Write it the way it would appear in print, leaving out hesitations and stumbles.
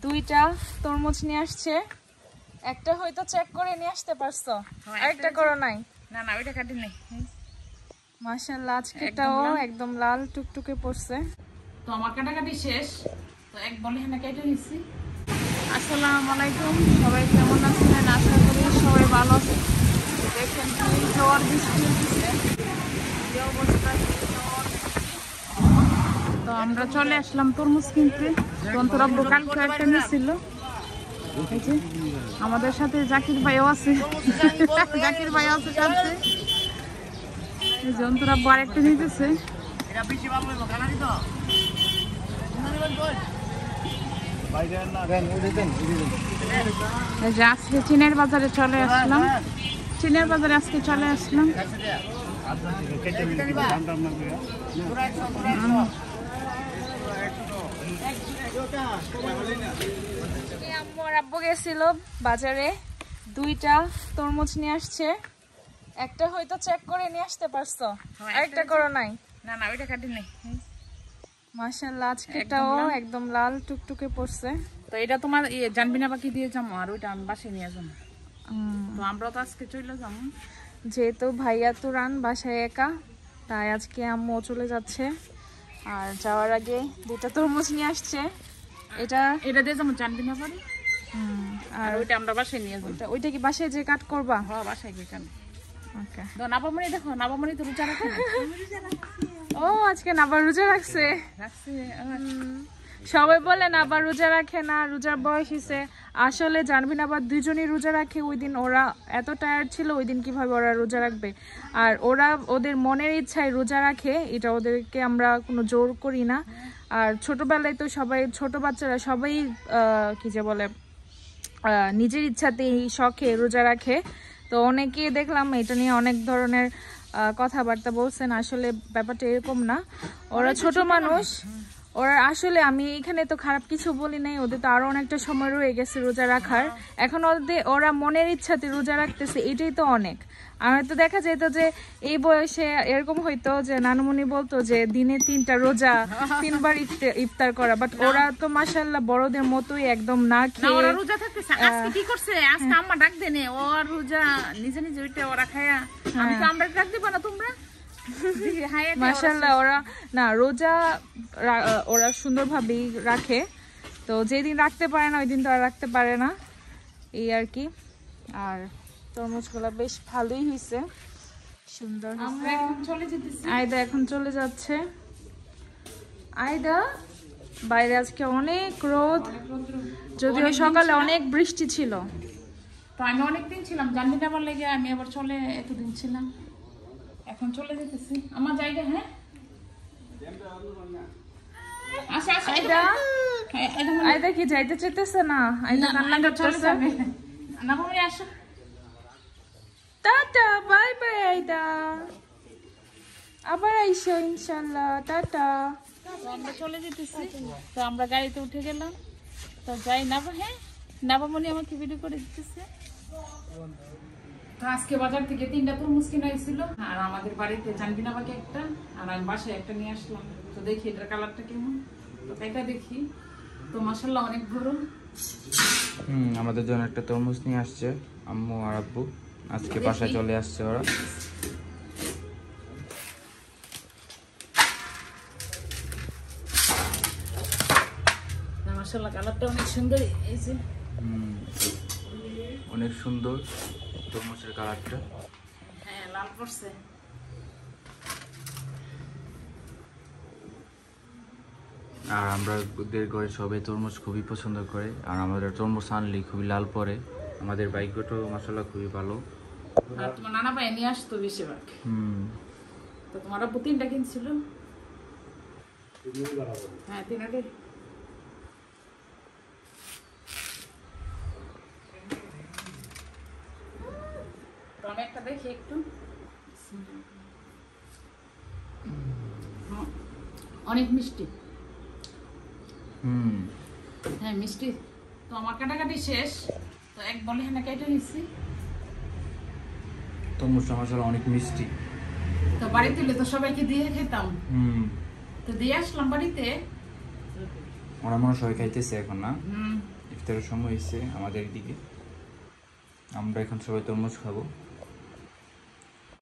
দুইটা তরমুজ নিয়ে আসছে। একটা হয়তো চেক করে নিয়ে আসতে পারছো, আরেকটা করো নাই? না না, ওইটা কাটি নাই। মাশাআল্লাহ, আজকেটাও একদম লাল টুকটুকে পড়ছে। তো আমার কাটাকাটি শেষ, তো এক বলে এখানে কেটে নিচ্ছি। আসসালামু আলাইকুম, সবাই কেমন আছেন? আশা করি সবাই ভালো আছে। দেখেন কি ঝড় বৃষ্টি হচ্ছে, এই অবস্থা। তো আমরা চলে আসলাম তরমুজ কিনতে। তন্তরাব্বু কালকে একটা নিয়েছিল। আমাদের সাথে জাকির ভাইও আছে, জাকির ভাইও আছে সাথে। তন্তরাব্বু আরেকটা নিতেছে। আজকে চীনের বাজারে চলে আসলাম, চীনের বাজারে আজকে চলে আসলাম। আম্মু আর আব্বু গেছিল বাজারে, দুইটা তরমুজ নিয়ে আসছে। একটা হয়তো চেক করে নিয়ে আসতে পারছো, আরেকটা করো নাই? না না, ওইটা কাটি নাই। মাশাআল্লাহ, আজকেটাও একদম লাল টুকটুকে পড়ছে। তো এটা তোমার জানবি না বাকি দিয়ে যাবো, আর ওইটা আমি বাসায় নিয়ে যাবো। তো আমরা তো আজকে চলে যাবো, যেহেতু ভাইয়া তো রান বাসায় একা, তাই আজকে আম্মু চলে যাচ্ছে। আর যাওয়ার আগে দুটো তরমুজ নিয়ে আসছে। এটা দিয়ে যাবো জানবি না পারি। আর ওইটা আমরা বাসায় নিয়ে যাবো। ওইটা কি বাসায় যে কাট করবা? হ্যাঁ, বাসায় গিয়ে কাট। ওকে। তো নাবামণি দেখো, নাবামণি তো রোজা রাখে। ও, আজকে নাবার রোজা রাখছে। সবাই বলে নাবার রোজা রাখে না, রোজার বয়স হয়েছে। আসলে জানবি না, আবার দুইজনই রোজা রাখে। ওই দিন ওরা এত টায়ার্ড ছিল, ওই দিন কিভাবে ওরা রোজা রাখবে? আর ওরা ওদের মনের ইচ্ছায় রোজা রাখে, এটা ওদেরকে আমরা কোনো জোর করি না। আর ছোটবেলায় তো সবাই, ছোট বাচ্চারা সবাই কি যে বলে, নিজের ইচ্ছাতেই শখে রোজা রাখে। তো অনেকে দেখলাম এটা নিয়ে অনেক ধরনের কথাবার্তা বলছেন। আসলে ব্যাপারটা এরকম না, ওরা ছোট মানুষ। ওরা আসলে, আমি এখানে তো খারাপ কিছু বলি নাই, ওদের তো আরো অনেকটা সময় রয়ে গেছে রোজা রাখার। এখন ওরা মনের ইচ্ছাতে রোজা রাখতেছে, এটাই তো অনেক। আর তো দেখা যেত যে এই বয়সে এরকম হইতো যে নানুমণি বলতো যে দিনে 3টা রোজা, 3বার ইফতার করা। বাট ওরা তো মাশাআল্লাহ বড়দের মতোই একদম না খেয়ে রোজা থাকতেছে। আজকে কি করছে, আজকে আম্মা ডাক দেনে, ওর রোজা নিজে নিজে ওইটা ওরা খায়া। আমি তো আমরা ডাক দিব না, তোমরা মাশাআল্লাহ ওরা না রোজা ওরা সুন্দরভাবেই রাখে। তো যেদিন রাখতে পারে না ওই দিন তো আর রাখতে পারে না, এই আর কি। আর তরমুজগুলো বেশ ভালোই হয়েছে, সুন্দর। আয়দা এখন চলে যাচ্ছে। আয়দা, বাইরে আজকে অনেক রোদ, যদিও সকালে অনেক বৃষ্টি ছিল। তো আমি অনেকদিন ছিলাম জানবি না, আমার লেগে আমি আবার চলে এতদিন ছিলাম, এখন চলে যেতেছি আমার জায়গা। হ্যাঁ, আচ্ছা আচ্ছা। আয়দা কি যাইতে চাইতেছে না? আয়দা কান্না করতেছে। না বাবা, আসো। টাটা, বাই বাই আয়দা, আবার আইসো ইনশাআল্লাহ। টাটা। আমরা চলে যেতেছি। তো আমরা গাড়িতে উঠে গেলাম। তো যাই না, হ্যাঁ নাবামণি আমাকে ভিডিও করে দিতেছে। তো আজকে বাজার থেকে 3টা তরমুজ কিনা হয়েছিল, আর আমাদের বাড়িতে জানবি না বাকি একটা, আর আমি বাসায় একটা নিয়ে আসলাম। তো দেখি এটার কালারটা কেমন, তো এটা দেখি। তো মাশাআল্লাহ অনেক বড়। আমাদের জন্য একটা তরমুজ নিয়ে আসছে আম্মু আর আব্বু, আজকে বাসায় চলে আসছে ওরা। মাশাআল্লাহ কালারটা অনেক সুন্দর হয়েছে। অনেক সুন্দর তরমুজের কালারটা। হ্যাঁ, লাল পড়ছে। আর আমাদের ঘরে সবাই তরমুজ খুবই পছন্দ করে, আর আমাদের তরমুজ আনলে খুবই লাল পড়ে। আমাদের বাইকটাও মাশাআল্লাহ খুবই ভালো। আর তোমার নানা ভাই নিয়ে আসতো বেশিরভাগ। তো তোমার আব্বু 3টা কিনছিল। হ্যাঁ, 3টা। তো আমি একটা দেখি একটু। অনেক মিষ্টি। হ্যাঁ মিষ্টি। তো আমার কাটাকাটি শেষ, তো এক বলে এখানে কেটে নিচ্ছি। তরমুজটা মাশাআল্লাহ অনেক মিষ্টি। তো বাড়িতে তো সবাইকে দিয়ে খেতাম। তো দিয়ে আসলাম বাড়িতে। ওরা মনে হয় সবাই খাইতেছে এখন না, ইফতারের সময় হয়েছে আমাদের দিকে। আমরা এখন সবাই তরমুজ খাবো।